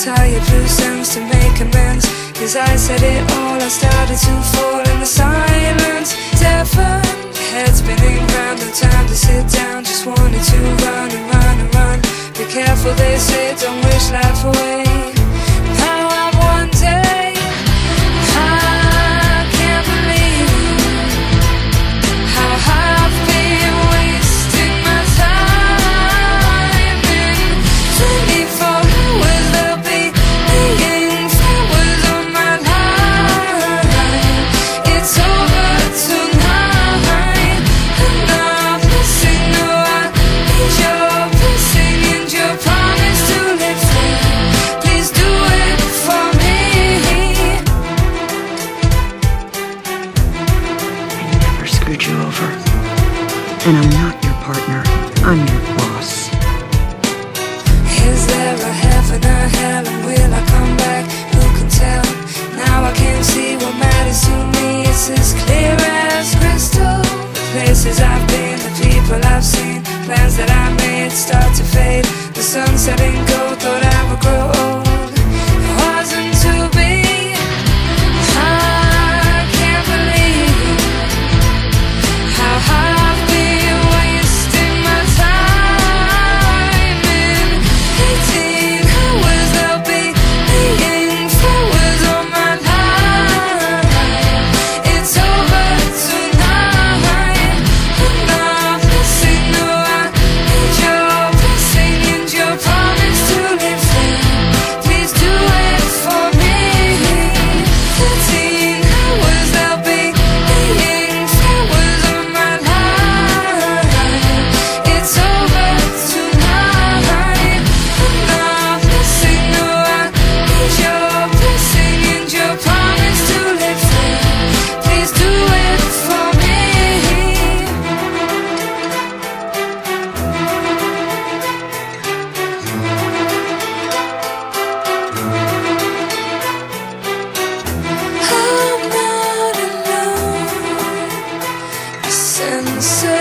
tired loose ends to make amends. As I said it all, I started to fall in the silence. Deafened, head spinning round, no time to sit down. Just wanted to run and run and run. Be careful, they say, don't wish life away. Now I'm one day, I can't believe how I've been wasting my time. In 24 hours there'll be million flowers on my line. It's over tonight, and I'm missing. No, I need your blessing and your promise to live free. Please do it for me. I never screwed you over. And I'm not your partner, I'm your boss. Is there a heaven or hell, and will I come back? Who can tell? Now I can see what matters to me. It's as clear as crystal. The places I've been, the people I've seen, plans that I made start to fade. The sun setting gold, thought I would grow old. It wasn't to be. I can't believe how I've been wasting my time. In 18 hours there'll be million flowers on my line. It's over tonight, and I'm missing. No, I need your blessing and your promise to live free. Please do it for me. 13 hours there'll be million flowers on my line. It's over tonight, and I'm missing. No, I need your blessing and your promise to live free. Please do it for me. I'm not alone. The sense